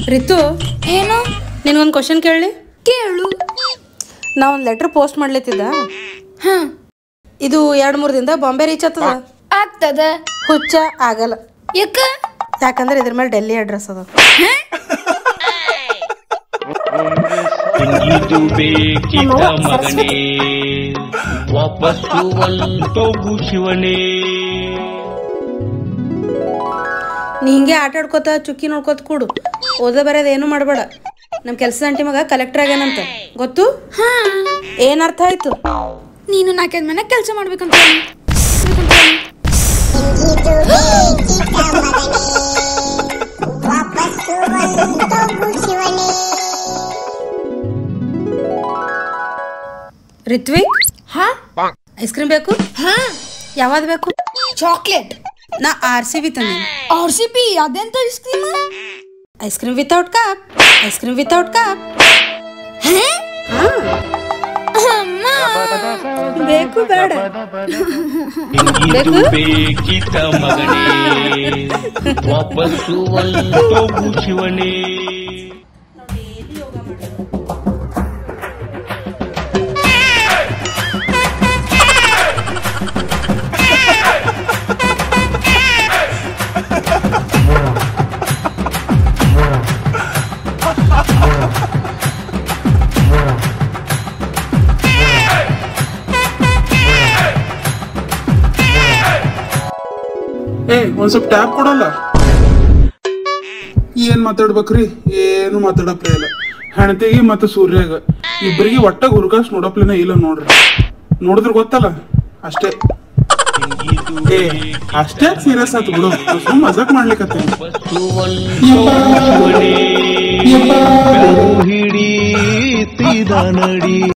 ರಿತು, ಏನು? ನಿನ್ಗೊಂದು ಕ್ವಶನ್ ಕೇಳಲಿ? ಕೇಳು. ನಾ ಒಂದು ಲೆಟರ್ ಪೋಸ್ಟ್ ಮಾಡ್ಲತ್ತಿದ್ದ. ಇದು 2-3 ದಿನದ ಬಾಂಬೆ ರೀಚ್ ಆಗ್ತದ? ಆಗ್ತದ. ಹುಚ್ಚ ಆಗಲ್ಲ. ಯಾಕಂದ್ರೆ ಇದ್ರ ಮೇಲೆ ಡೆಲ್ಲಿ ಅಡ್ರೆಸ್ ಅದ. ನೀ ಹಿಂಗೆ ಆಟ ಆಡ್ಕೋತ ಚುಕ್ಕಿ ನೋಡ್ಕೋತ ಕೂಡು. ಓದ ಬರೋದು ಏನು ಮಾಡಬೇಡ. ನಮ್ಮ ಕೆಲಸದ ಅಂಟಿ ಮಗ ಕಲೆಕ್ಟರ್ ಆಗ್ಯಾನಂತ ಗೊತ್ತು? ಏನರ್ಥ ಆಯ್ತು? ನೀನು 4-5 ಮನೆ ಕೆಲಸ ಮಾಡ್ಬೇಕಂತ. ರಿತ್ವಿಕ್, ಐಸ್ ಕ್ರೀಮ್ ಬೇಕು? ಯಾವ್ದು ಬೇಕು? ಚಾಕ್ಲೇಟ್. ನಾ RCB ತಂದೆ. RCB ಅದೆಂತ ice cream? Ice cream without cup. Ice cream without cup. ಬೇಕು ಬೇಡ? ಬೇಕು. ಒಂದ್ ಸ್ವಲ್ಪ ಟ್ಯಾಪ್ ಕೊಡಲ್ಲ? ಏನ್ ಮಾತಾಡ್ಬೇಕ್ರಿ? ಏನು ಮಾತಾಡಪ್ಲೇ ಇಲ್ಲ. ಹೆಣತಿಗೆ ಮತ್ತೆ ಸೂರ್ಯಾಗ ಇಬ್ಬರಿಗೆ ಒಟ್ಟಾಗ ಹುರ್ಗಾಸ್ ನೋಡಪ್ಲೇನ ಇಲ್ಲ ನೋಡ್ರಿ. ನೋಡಿದ್ರ ಗೊತ್ತಲ್ಲ ಅಷ್ಟೇ. ಅಷ್ಟೇ ಸೀರಿಯಸ್ ಆತು ಬಿಡು. ಮಜಾಕ್ ಮಾಡ್ಲಿಕ್ಕೆ